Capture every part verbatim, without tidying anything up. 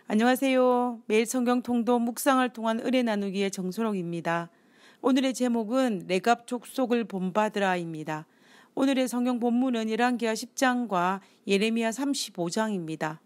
안녕하세요. 매일 성경 통독 묵상을 통한 은혜 나누기의 정순옥입니다. 오늘의 제목은 레갑 족속을 본받으라입니다. 오늘의 성경 본문은 열왕기하 십 장과 예레미야 삼십오 장입니다.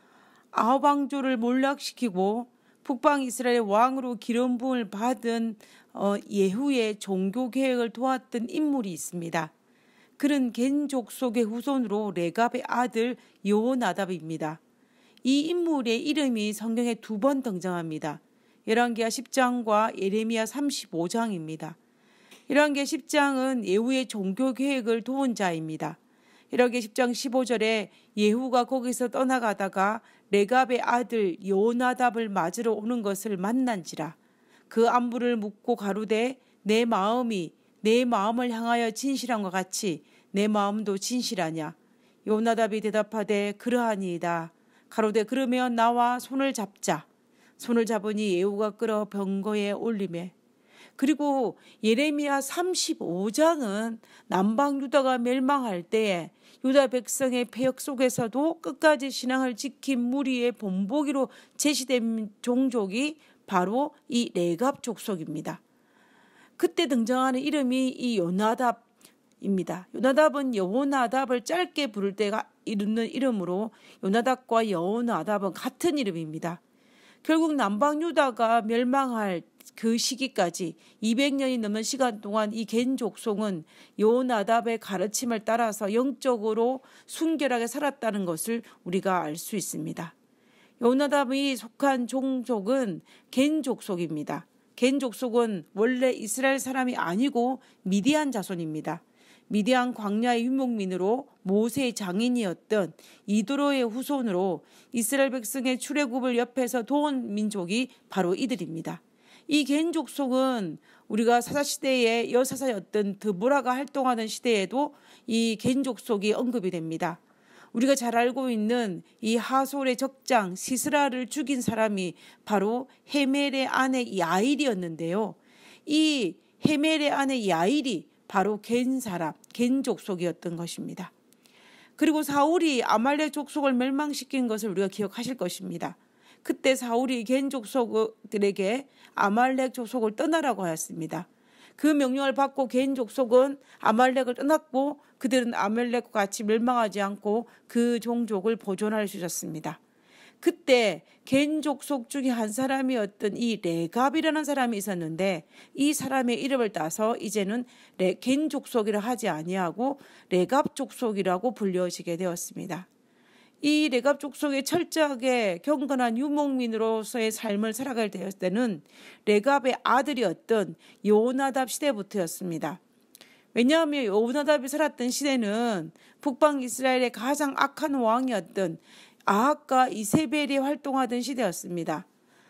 아합 왕조를 몰락시키고 북방 이스라엘 왕으로 기름 부음을 받은 어, 예후의 종교 개혁을 도왔던 인물이 있습니다. 그는 겐 족속의 후손으로 레갑의 아들 여호나답입니다. 이 인물의 이름이 성경에 두 번 등장합니다. 열왕기하 십 장과 예레미야 삼십오 장입니다. 열왕기하 십 장은 예후의 종교 계획을 도운 자입니다. 열왕기하 십 장 십오 절에 예후가 거기서 떠나가다가 레갑의 아들 여호나답을 맞으러 오는 것을 만난지라 그 안부를 묻고 가로되 내 마음이 내 마음을 향하여 진실함과 같이 내 마음도 진실하냐. 여호나답이 대답하되 그러하니이다. 가로되 그러면 나와 손을 잡자. 손을 잡으니 예후가 끌어 병거에 올리매. 그리고 예레미야 삼십오 장은 남방 유다가 멸망할 때에 유다 백성의 폐역 속에서도 끝까지 신앙을 지킨 무리의 본보기로 제시된 종족이 바로 이 레갑 족속입니다. 그때 등장하는 이름이 이 요나답입니다. 요나답은 여호나답을 짧게 부를 때가 이르는 이름으로 요나답과 여호나답은 같은 이름입니다. 결국 남방 유다가 멸망할 그 시기까지 이백 년이 넘는 시간 동안 이 겐 족속은 여호나답의 가르침을 따라서 영적으로 순결하게 살았다는 것을 우리가 알 수 있습니다. 여호나답이 속한 종족은 겐 족속입니다. 겐 족속은 원래 이스라엘 사람이 아니고 미디안 자손입니다. 미디안 광야의 유목민으로 모세의 장인이었던 이도로의 후손으로 이스라엘 백성의 출애굽을 옆에서 도운 민족이 바로 이들입니다. 이 겐 족속은 우리가 사사시대의 여사사였던 드보라가 활동하는 시대에도 이 겐 족속이 언급이 됩니다. 우리가 잘 알고 있는 이 하솔의 적장 시스라를 죽인 사람이 바로 헤멜의 아내 야일이었는데요. 이 헤멜의 아내 야일이 바로 겐 사람, 겐 족속이었던 것입니다. 그리고 사울이 아말렉 족속을 멸망시킨 것을 우리가 기억하실 것입니다. 그때 사울이 겐 족속들에게 아말렉 족속을 떠나라고 하였습니다. 그 명령을 받고 겐 족속은 아말렉을 떠났고 그들은 아말렉과 같이 멸망하지 않고 그 종족을 보존할 수 있었습니다. 그때 겐 족속 중에 한 사람이었던 이 레갑이라는 사람이 있었는데 이 사람의 이름을 따서 이제는 겐 족속이라 하지 아니하고 레갑 족속이라고 불려지게 되었습니다. 이 레갑 족속의 철저하게 경건한 유목민으로서의 삶을 살아갈 때는 레갑의 아들이었던 여호나답 시대부터였습니다. 왜냐하면 여호나답이 살았던 시대는 북방 이스라엘의 가장 악한 왕이었던 아합과 이세벨이 활동하던 시대였습니다.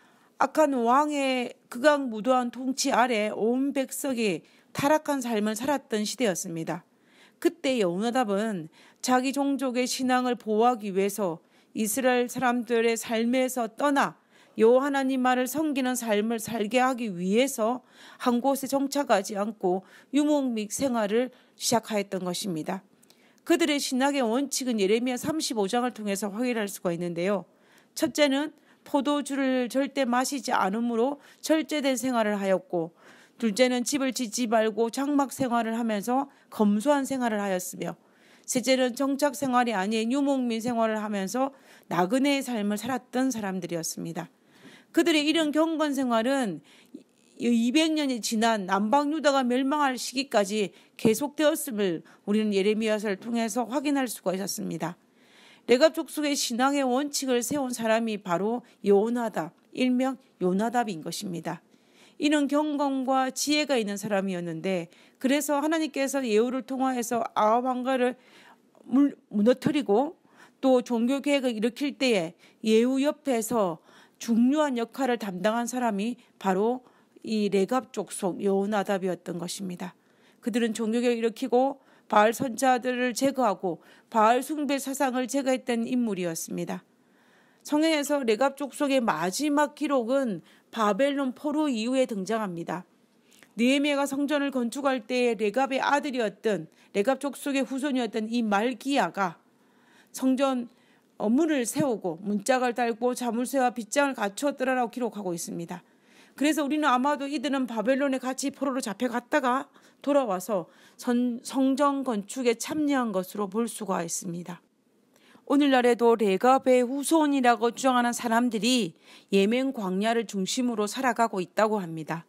악한 왕의 극악무도한 통치 아래 온 백성이 타락한 삶을 살았던 시대였습니다. 그때 여호나답은 자기 종족의 신앙을 보호하기 위해서 이스라엘 사람들의 삶에서 떠나 여호와 하나님 말을 섬기는 삶을 살게 하기 위해서 한 곳에 정착하지 않고 유목민 생활을 시작하였던 것입니다. 그들의 신학의 원칙은 예레미야 삼십오 장을 통해서 확인할 수가 있는데요. 첫째는 포도주를 절대 마시지 않으므로 절제된 생활을 하였고, 둘째는 집을 짓지 말고 장막 생활을 하면서 검소한 생활을 하였으며, 셋째는 정착 생활이 아닌 유목민 생활을 하면서 나그네의 삶을 살았던 사람들이었습니다. 그들의 이런 경건 생활은 이백 년이 지난 남방 유다가 멸망할 시기까지 계속되었음을 우리는 예레미야서를 통해서 확인할 수가 있었습니다. 레갑 족속의 신앙의 원칙을 세운 사람이 바로 여호나답, 일명 요나답인 것입니다. 이는 경건과 지혜가 있는 사람이었는데 그래서 하나님께서 예후를 통하여서 아합 왕가를 무너뜨리고 또 종교 개혁을 일으킬 때에 예후 옆에서 중요한 역할을 담당한 사람이 바로 이 레갑 족속 여호나답이었던 것입니다. 그들은 종교개혁을 일으키고 바알 선자들을 제거하고 바알 숭배 사상을 제거했던 인물이었습니다. 성경에서 레갑 족속의 마지막 기록은 바벨론 포로 이후에 등장합니다. 느헤미야가 성전을 건축할 때에 레갑의 아들이었던 레갑 족속의 후손이었던 이 말기야가 성전 어, 문을 세우고 문짝을 달고 자물쇠와 빗장을 갖추었더라라고 기록하고 있습니다. 그래서 우리는 아마도 이들은 바벨론에 같이 포로로 잡혀갔다가 돌아와서 선, 성전 건축에 참여한 것으로 볼 수가 있습니다. 오늘날에도 레갑의 후손이라고 주장하는 사람들이 예멘 광야를 중심으로 살아가고 있다고 합니다.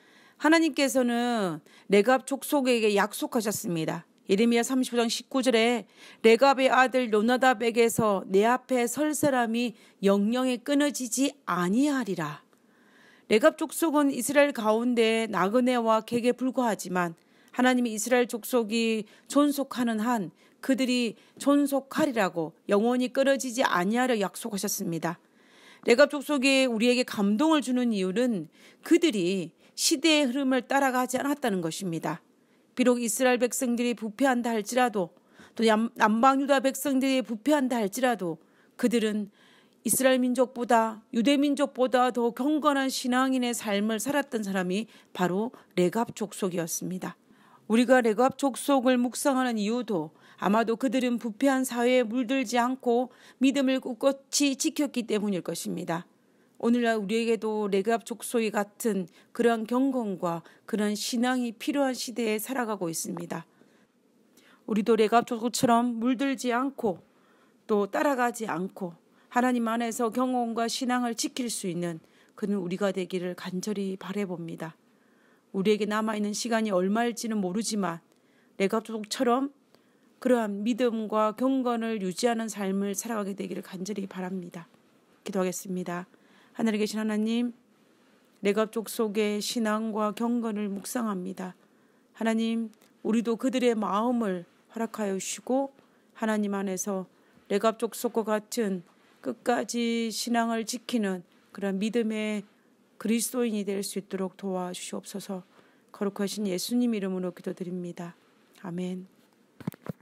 하나님께서는 레갑 족속에게 약속하셨습니다. 예레미야 삼십오 장 십구 절에 레갑의 아들 요나답에게서 내 앞에 설 사람이 영영에 끊어지지 아니하리라. 레갑 족속은 이스라엘 가운데 나그네와 객에 불과하지만 하나님이 이스라엘 족속이 존속하는 한 그들이 존속하리라고 영원히 끊어지지 아니하려 약속하셨습니다. 레갑 족속이 우리에게 감동을 주는 이유는 그들이 시대의 흐름을 따라가지 않았다는 것입니다. 비록 이스라엘 백성들이 부패한다 할지라도 또 남방 유다 백성들이 부패한다 할지라도 그들은 이스라엘 민족보다 유대 민족보다 더 경건한 신앙인의 삶을 살았던 사람이 바로 레갑 족속이었습니다. 우리가 레갑 족속을 묵상하는 이유도 아마도 그들은 부패한 사회에 물들지 않고 믿음을 꿋꿋이 지켰기 때문일 것입니다. 오늘날 우리에게도 레갑 족속이 같은 그러한 경건과 그러한 신앙이 필요한 시대에 살아가고 있습니다. 우리도 레갑 족속처럼 물들지 않고 또 따라가지 않고 하나님 안에서 경건과 신앙을 지킬 수 있는 그는 우리가 되기를 간절히 바라봅니다. 우리에게 남아있는 시간이 얼마일지는 모르지만 레갑 족속처럼 그러한 믿음과 경건을 유지하는 삶을 살아가게 되기를 간절히 바랍니다. 기도하겠습니다. 하늘에 계신 하나님, 레갑 족속의 신앙과 경건을 묵상합니다. 하나님, 우리도 그들의 마음을 허락하여 주시고 하나님 안에서 레갑 족속과 같은 끝까지 신앙을 지키는 그런 믿음의 그리스도인이 될 수 있도록 도와주시옵소서. 거룩하신 예수님 이름으로 기도드립니다. 아멘.